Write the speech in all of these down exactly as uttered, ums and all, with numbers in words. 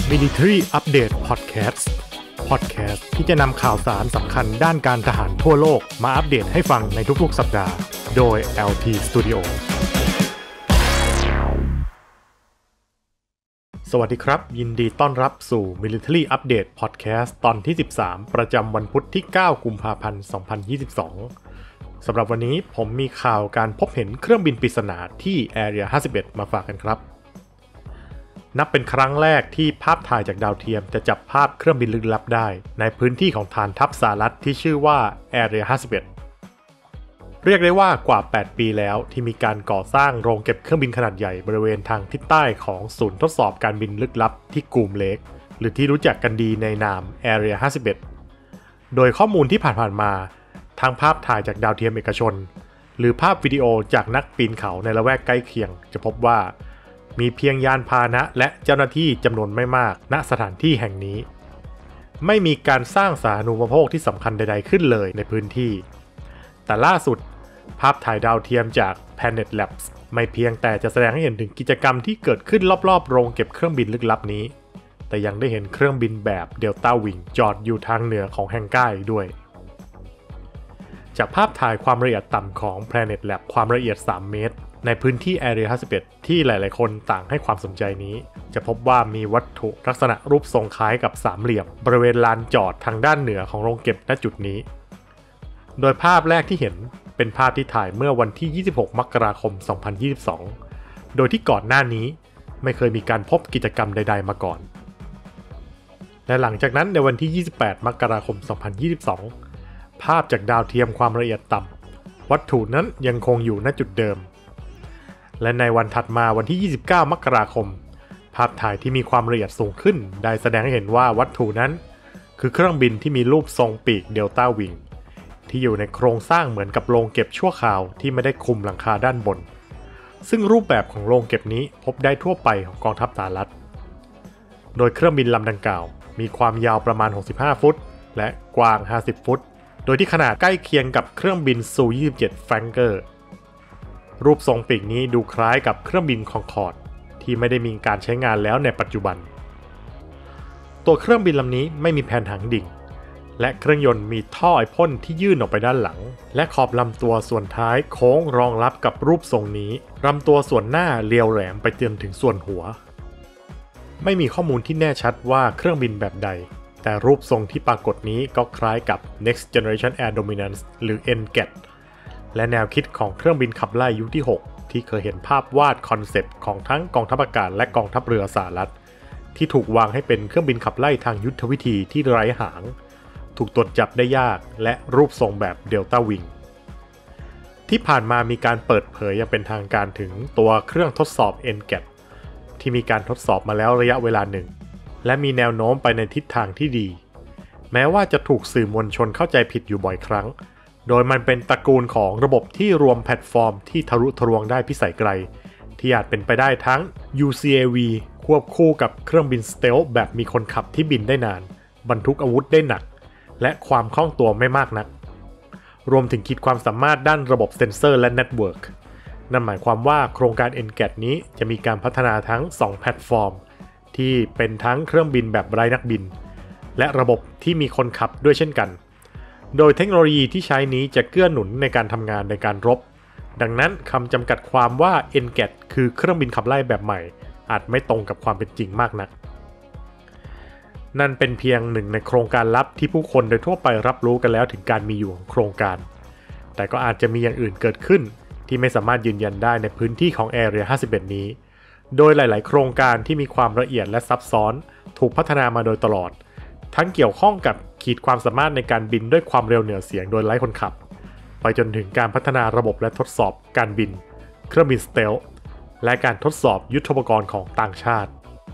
Military Update Podcast Podcast ที่จะนำข่าวสารสำคัญด้านการทหารทั่วโลกมาอัปเดตให้ฟังในทุกๆสัปดาห์โดย แอล ที Studio สวัสดีครับยินดีต้อนรับสู่ Military Update Podcast ตอนที่สิบสามประจำวันพุธที่เก้ากุมภาพันธ์สองพันยี่สิบสองสำหรับวันนี้ผมมีข่าวการพบเห็นเครื่องบินปริศนาที่ Area ห้าสิบเอ็ดมาฝากกันครับนับเป็นครั้งแรกที่ภาพถ่ายจากดาวเทียมจะจับภาพเครื่องบินลึกลับได้ในพื้นที่ของฐานทัพสหรัฐที่ชื่อว่า Area ห้าสิบเอ็ด เรียกได้ว่ากว่าแปดปีแล้วที่มีการก่อสร้างโรงเก็บเครื่องบินขนาดใหญ่บริเวณทางทิศใต้ของศูนย์ทดสอบการบินลึกลับที่กูมเลกหรือที่รู้จักกันดีในนาม Area ห้าสิบเอ็ด โดยข้อมูลที่ผ่านๆมาทั้งภาพถ่ายจากดาวเทียมเอกชนหรือภาพวิดีโอจากนักปีนเขาในละแวกใกล้เคียงจะพบว่ามีเพียงยานพาหนะและเจ้าหน้าที่จำนวนไม่มากณสถานที่แห่งนี้ไม่มีการสร้างสาธารณูปโภคที่สำคัญใดๆขึ้นเลยในพื้นที่แต่ล่าสุดภาพถ่ายดาวเทียมจาก Planet Labs ไม่เพียงแต่จะแสดงให้เห็นถึงกิจกรรมที่เกิดขึ้นรอบๆโรงเก็บเครื่องบินลึกลับนี้แต่ยังได้เห็นเครื่องบินแบบ Delta Wing จอดอยู่ทางเหนือของแฮงก้าอีกด้วยจากภาพถ่ายความละเอียดต่ำของ Planet Lab ความละเอียดสามเมตรในพื้นที่ Area ห้าสิบเอ็ด ที่หลายๆคนต่างให้ความสนใจนี้จะพบว่ามีวัตถุลักษณะรูปทรงคล้ายกับสามเหลี่ยมบริเวณลานจอดทางด้านเหนือของโรงเก็บณจุดนี้โดยภาพแรกที่เห็นเป็นภาพที่ถ่ายเมื่อวันที่ยี่สิบหกมกราคมสองพันยี่สิบสองโดยที่ก่อนหน้านี้ไม่เคยมีการพบกิจกรรมใดๆมาก่อนและหลังจากนั้นในวันที่ยี่สิบแปดมกราคมสองพันยี่สิบสองภาพจากดาวเทียมความละเอียดต่ำวัตถุนั้นยังคงอยู่ณจุดเดิมและในวันถัดมาวันที่ยี่สิบเก้ามกราคมภาพถ่ายที่มีความละเอียดสูงขึ้นได้แสดงให้เห็นว่าวัตถุนั้นคือเครื่องบินที่มีรูปทรงปีก Delta Wing ที่อยู่ในโครงสร้างเหมือนกับโรงเก็บชั่วคราวที่ไม่ได้คลุมหลังคาด้านบนซึ่งรูปแบบของโรงเก็บนี้พบได้ทั่วไปของกองทัพสหรัฐโดยเครื่องบินลำดังกล่าวมีความยาวประมาณหกสิบห้าฟุตและกว้างห้าสิบฟุตโดยที่ขนาดใกล้เคียงกับเครื่องบินซูยี่สิบเจ็ด Flanker รูปทรงปีกนี้ดูคล้ายกับเครื่องบินคอนคอร์ดที่ไม่ได้มีการใช้งานแล้วในปัจจุบันตัวเครื่องบินลำนี้ไม่มีแผนหางดิ่งและเครื่องยนต์มีท่อไอพ่นที่ยื่นออกไปด้านหลังและขอบลำตัวส่วนท้ายโค้งรองรับกับรูปทรงนี้ลำตัวส่วนหน้าเรียวแหลมไปจนถึงส่วนหัวไม่มีข้อมูลที่แน่ชัดว่าเครื่องบินแบบใดแต่รูปทรงที่ปรากฏนี้ก็คล้ายกับ Next Generation Air Dominance หรือ เอ็น จี เอ ที และแนวคิดของเครื่องบินขับไล่ยุคที่หกที่เคยเห็นภาพวาดคอนเซปต์ของทั้งกองทัพอากาศและกองทัพเรือสหรัฐที่ถูกวางให้เป็นเครื่องบินขับไล่ทางยุทธวิธีที่ไร้หางถูกตรวจจับได้ยากและรูปทรงแบบ Delta Wing ที่ผ่านมามีการเปิดเผยอย่างเป็นทางการถึงตัวเครื่องทดสอบ เอ็น จี เอ ที ที่มีการทดสอบมาแล้วระยะเวลาหนึ่งและมีแนวโน้มไปในทิศทางที่ดีแม้ว่าจะถูกสื่อมวลชนเข้าใจผิดอยู่บ่อยครั้งโดยมันเป็นตระกูลของระบบที่รวมแพลตฟอร์มที่ทะลุทะลวงได้พิสัยไกลที่อาจเป็นไปได้ทั้ง ยู ซี เอ วี ควบคู่กับเครื่องบินสเตลท์แบบมีคนขับที่บินได้นานบรรทุกอาวุธได้หนักและความคล่องตัวไม่มากนักรวมถึงขีดความสามารถด้านระบบเซ็นเซอร์และเน็ตเวิร์กนั่นหมายความว่าโครงการ เอ็น จี เอ ที นี้จะมีการพัฒนาทั้งสองแพลตฟอร์มที่เป็นทั้งเครื่องบินแบบไร้นักบินและระบบที่มีคนขับด้วยเช่นกันโดยเทคโนโลยีที่ใช้นี้จะเกื้อหนุนในการทำงานในการรบดังนั้นคำจำกัดความว่า เอ็น จี เอ ที คือเครื่องบินขับไล่แบบใหม่อาจไม่ตรงกับความเป็นจริงมากนักนั่นเป็นเพียงหนึ่งในโครงการลับที่ผู้คนโดยทั่วไปรับรู้กันแล้วถึงการมีอยู่ของโครงการแต่ก็อาจจะมีอย่างอื่นเกิดขึ้นที่ไม่สามารถยืนยันได้ในพื้นที่ของ Area ห้าสิบเอ็ด นี้โดยหลายๆโครงการที่มีความละเอียดและซับซ้อนถูกพัฒนามาโดยตลอดทั้งเกี่ยวข้องกับขีดความสามารถในการบินด้วยความเร็วเหนือเสียงโดยไร้คนขับไปจนถึงการพัฒนาระบบและทดสอบการบินเครื่องบินสเตลท์และการทดสอบยุทโธปกรณ์ของต่างชาติ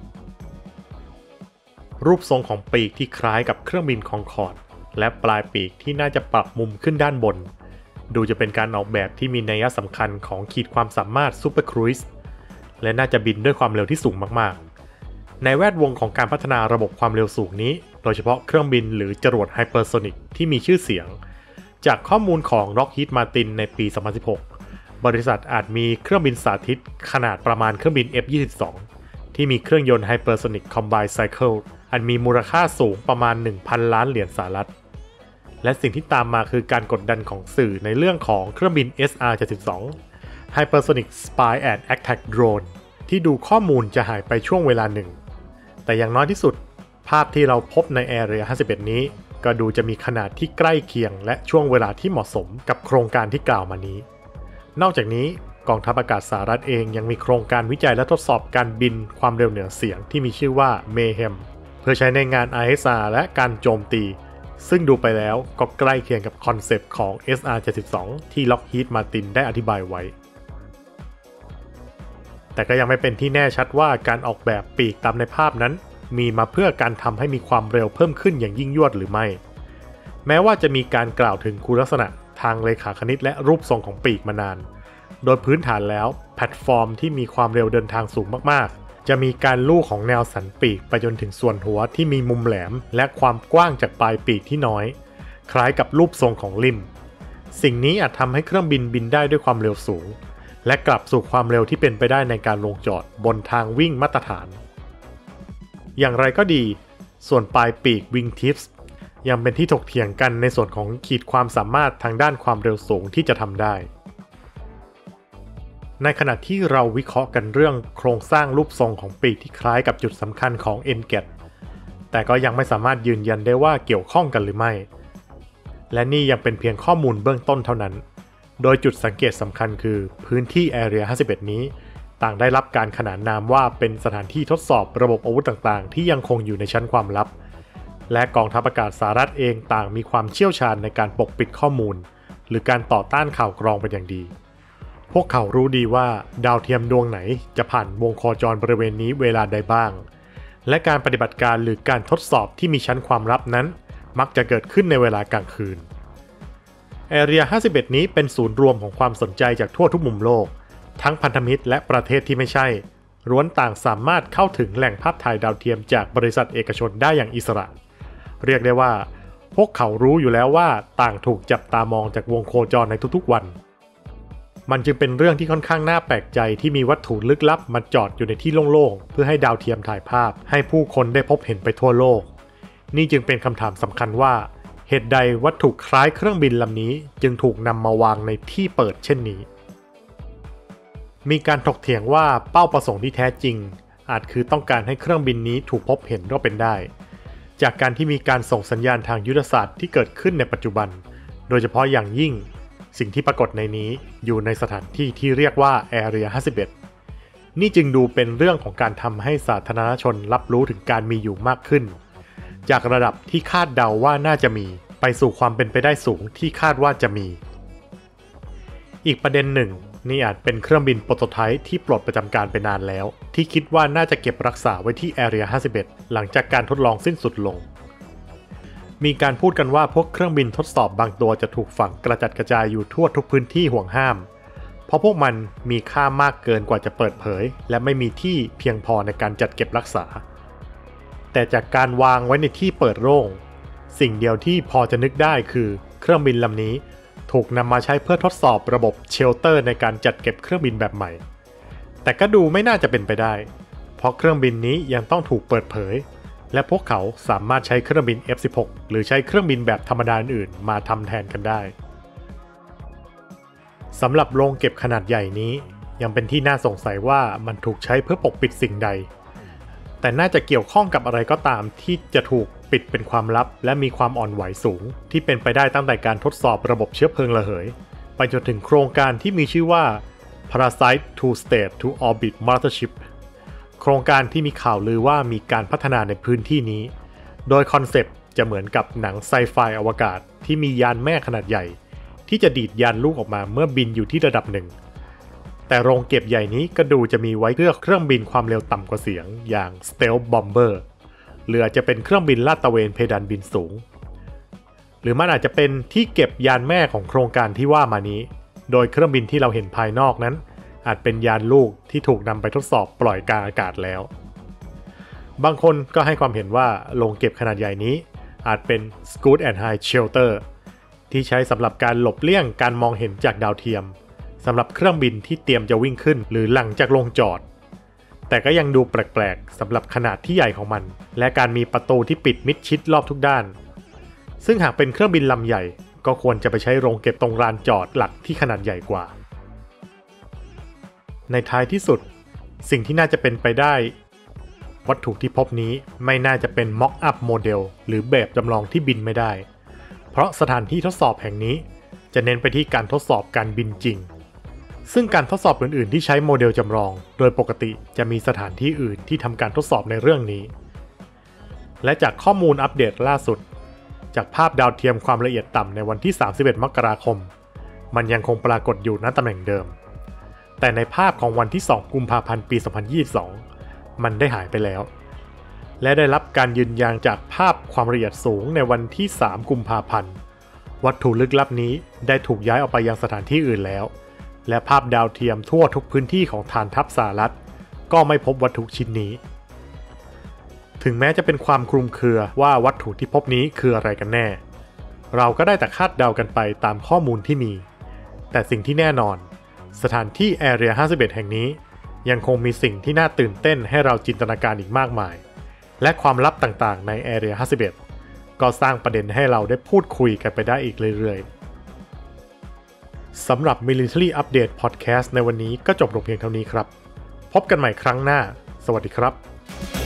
รูปทรงของปีกที่คล้ายกับเครื่องบินคอนคอร์ดและปลายปีกที่น่าจะปรับมุมขึ้นด้านบนดูจะเป็นการออกแบบที่มีนัยสำคัญของขีดความสามารถซูเปอร์ครูซและน่าจะบินด้วยความเร็วที่สูงมากๆในแวดวงของการพัฒนาระบบความเร็วสูงนี้โดยเฉพาะเครื่องบินหรือจรวดไฮเปอร์โซนิกที่มีชื่อเสียงจากข้อมูลของ Lockheed Martin ในปี สองพันสิบหก บริษัทอาจมีเครื่องบินสาธิตขนาดประมาณเครื่องบิน เอฟ ยี่สิบสองที่มีเครื่องยนต์ Hypersonic Combined Cycle อันมีมูลค่าสูงประมาณ หนึ่งพัน ล้านเหรียญสหรัฐและสิ่งที่ตามมาคือการกดดันของสื่อในเรื่องของเครื่องบิน เอส อาร์ เจ็ดสิบสอง Hypersonic Spy and Attack Drone ที่ดูข้อมูลจะหายไปช่วงเวลาหนึ่งแต่อย่างน้อยที่สุดภาพที่เราพบใน Area ห้าสิบเอ็ด นี้ก็ดูจะมีขนาดที่ใกล้เคียงและช่วงเวลาที่เหมาะสมกับโครงการที่กล่าวมานี้นอกจากนี้กองทัพอากาศสหรัฐเองยังมีโครงการวิจัยและทดสอบการบินความเร็วเหนือเสียงที่มีชื่อว่า Mayhem เพื่อใช้ในงาน อาร์ เอส อาร์ และการโจมตีซึ่งดูไปแล้วก็ใกล้เคียงกับคอนเซปต์ของ เอส อาร์ เจ็ดสิบสอง ที่ Lockheed Martin ได้อธิบายไว้แต่ก็ยังไม่เป็นที่แน่ชัดว่าการออกแบบปีกตามในภาพนั้นมีมาเพื่อการทำให้มีความเร็วเพิ่มขึ้นอย่างยิ่งยวดหรือไม่แม้ว่าจะมีการกล่าวถึงคุณลักษณะทางเลขาคณิตและรูปทรงของปีกมานานโดยพื้นฐานแล้วแพลตฟอร์มที่มีความเร็วเดินทางสูงมากๆจะมีการลู่ของแนวสันปีกไปจนถึงส่วนหัวที่มีมุมแหลมและความกว้างจากปลายปีกที่น้อยคล้ายกับรูปทรงของลิ่มสิ่งนี้อาจทำให้เครื่องบินบินได้ด้วยความเร็วสูงและกลับสู่ความเร็วที่เป็นไปได้ในการลงจอดบนทางวิ่งมาตรฐานอย่างไรก็ดีส่วนปลายปีก Wing Tips ยังเป็นที่ถกเถียงกันในส่วนของขีดความสามารถทางด้านความเร็วสูงที่จะทำได้ในขณะที่เราวิเคราะห์กันเรื่องโครงสร้างรูปทรงของปีกที่คล้ายกับจุดสำคัญของ เอ็น จี เอ ที แต่ก็ยังไม่สามารถยืนยันได้ว่าเกี่ยวข้องกันหรือไม่และนี่ยังเป็นเพียงข้อมูลเบื้องต้นเท่านั้นโดยจุดสังเกตสำคัญคือพื้นที่ Area ห้าสิบเอ็ด นี้ต่างได้รับการขนานนามว่าเป็นสถานที่ทดสอบระบบอาวุธต่างๆที่ยังคงอยู่ในชั้นความลับและกองทัพอากาศสหรัฐเองต่างมีความเชี่ยวชาญในการปกปิดข้อมูลหรือการต่อต้านข่าวกรองเป็นอย่างดีพวกเขารู้ดีว่าดาวเทียมดวงไหนจะผ่านวงโคจรบริเวณนี้เวลาใดบ้างและการปฏิบัติการหรือการทดสอบที่มีชั้นความลับนั้นมักจะเกิดขึ้นในเวลากลางคืน Area ห้าสิบเอ็ด นี้เป็นศูนย์รวมของความสนใจจากทั่วทุกมุมโลกทั้งพันธมิตรและประเทศที่ไม่ใช่ล้วนต่างสามารถเข้าถึงแหล่งภาพถ่ายดาวเทียมจากบริษัทเอกชนได้อย่างอิสระเรียกได้ว่าพวกเขารู้อยู่แล้วว่าต่างถูกจับตามองจากวงโคจรในทุกๆวันมันจึงเป็นเรื่องที่ค่อนข้างน่าแปลกใจที่มีวัตถุลึกลับมาจอดอยู่ในที่โล่งๆเพื่อให้ดาวเทียมถ่ายภาพให้ผู้คนได้พบเห็นไปทั่วโลกนี่จึงเป็นคำถามสำคัญว่าเหตุใดวัตถุคล้ายเครื่องบินลำนี้จึงถูกนำมาวางในที่เปิดเช่นนี้มีการถกเถียงว่าเป้าประสงค์ที่แท้จริงอาจคือต้องการให้เครื่องบินนี้ถูกพบเห็นก็เป็นได้จากการที่มีการส่งสัญญาณทางยุทธศาสตร์ที่เกิดขึ้นในปัจจุบันโดยเฉพาะอย่างยิ่งสิ่งที่ปรากฏในนี้อยู่ในสถานที่ที่เรียกว่า Area ห้าสิบเอ็ด นี่จึงดูเป็นเรื่องของการทำให้สาธารณชนรับรู้ถึงการมีอยู่มากขึ้นจากระดับที่คาดเดาว่าน่าจะมีไปสู่ความเป็นไปได้สูงที่คาดว่าจะมีอีกประเด็นหนึ่งนี่อาจเป็นเครื่องบินโปรโตไทป์ที่ปลดประจำการไปนานแล้วที่คิดว่าน่าจะเก็บรักษาไว้ที่ Area ห้าสิบเอ็ด หลังจากการทดลองสิ้นสุดลงมีการพูดกันว่าพวกเครื่องบินทดสอบบางตัวจะถูกฝังกระจัดกระจายอยู่ทั่วทุกพื้นที่ห่วงห้ามเพราะพวกมันมีค่ามากเกินกว่าจะเปิดเผยและไม่มีที่เพียงพอในการจัดเก็บรักษาแต่จากการวางไว้ในที่เปิดโล่งสิ่งเดียวที่พอจะนึกได้คือเครื่องบินลำนี้ถูกนำมาใช้เพื่อทดสอบระบบเชลเตอร์ในการจัดเก็บเครื่องบินแบบใหม่แต่ก็ดูไม่น่าจะเป็นไปได้เพราะเครื่องบินนี้ยังต้องถูกเปิดเผยและพวกเขาสามารถใช้เครื่องบิน เอฟ สิบหก หรือใช้เครื่องบินแบบธรรมดาอื่นมาทำแทนกันได้สำหรับโรงเก็บขนาดใหญ่นี้ยังเป็นที่น่าสงสัยว่ามันถูกใช้เพื่อปกปิดสิ่งใดแต่น่าจะเกี่ยวข้องกับอะไรก็ตามที่จะถูกปิดเป็นความลับและมีความอ่อนไหวสูงที่เป็นไปได้ตั้งแต่การทดสอบระบบเชื้อเพลิงระเหยไปจนถึงโครงการที่มีชื่อว่า Parasite Two State to Orbit Mothership โครงการที่มีข่าวลือว่ามีการพัฒนาในพื้นที่นี้โดยคอนเซปต์จะเหมือนกับหนังไซไฟอวกาศที่มียานแม่ขนาดใหญ่ที่จะดีดยานลูกออกมาเมื่อบินอยู่ที่ระดับหนึ่งแต่โรงเก็บใหญ่นี้ก็ดูจะมีไว้เพื่อเครื่องบินความเร็วต่ำกว่าเสียงอย่าง Stealth Bomber หรืออาจจะเป็นเครื่องบินลาดตระเวนเพดานบินสูงหรือมันอาจจะเป็นที่เก็บยานแม่ของโครงการที่ว่ามานี้โดยเครื่องบินที่เราเห็นภายนอกนั้นอาจเป็นยานลูกที่ถูกนำไปทดสอบปล่อยกลางอากาศแล้วบางคนก็ให้ความเห็นว่าโรงเก็บขนาดใหญ่นี้อาจเป็น Scoot and High Shelter ที่ใช้สำหรับการหลบเลี่ยงการมองเห็นจากดาวเทียมสำหรับเครื่องบินที่เตรียมจะวิ่งขึ้นหรือหลังจากลงจอดแต่ก็ยังดูแปลกๆสำหรับขนาดที่ใหญ่ของมันและการมีประตูที่ปิดมิดชิดรอบทุกด้านซึ่งหากเป็นเครื่องบินลำใหญ่ก็ควรจะไปใช้โรงเก็บตรงลานจอดหลักที่ขนาดใหญ่กว่าในท้ายที่สุดสิ่งที่น่าจะเป็นไปได้วัตถุที่พบนี้ไม่น่าจะเป็นม็อกอัพโมเดลหรือแบบจำลองที่บินไม่ได้เพราะสถานที่ทดสอบแห่งนี้จะเน้นไปที่การทดสอบการบินจริงซึ่งการทดสอบอื่นๆที่ใช้โมเดลจำลองโดยปกติจะมีสถานที่อื่นที่ทำการทดสอบในเรื่องนี้และจากข้อมูลอัปเดตล่าสุดจากภาพดาวเทียมความละเอียดต่ำในวันที่สามสิบเอ็ดมกราคมมันยังคงปรากฏอยู่ณตำแหน่งเดิมแต่ในภาพของวันที่สองกุมภาพันธ์ปีสองพันยี่สิบสองมันได้หายไปแล้วและได้รับการยืนยันจากภาพความละเอียดสูงในวันที่สามกุมภาพันธ์วัตถุลึกลับนี้ได้ถูกย้ายออกไปยังสถานที่อื่นแล้วและภาพดาวเทียมทั่วทุกพื้นที่ของฐานทัพสหรัฐก็ไม่พบวัตถุชิ้นนี้ถึงแม้จะเป็นความคลุมเครือว่าวัตถุที่พบนี้คืออะไรกันแน่เราก็ได้แต่คาดเดากันไปตามข้อมูลที่มีแต่สิ่งที่แน่นอนสถานที่ Area ห้าสิบเอ็ดแห่งนี้ยังคงมีสิ่งที่น่าตื่นเต้นให้เราจินตนาการอีกมากมายและความลับต่างๆใน Area ห้าสิบเอ็ดก็สร้างประเด็นให้เราได้พูดคุยกันไปได้อีกเรื่อยๆสำหรับ Military Update Podcast ในวันนี้ก็จบลงเพียงเท่านี้ครับพบกันใหม่ครั้งหน้าสวัสดีครับ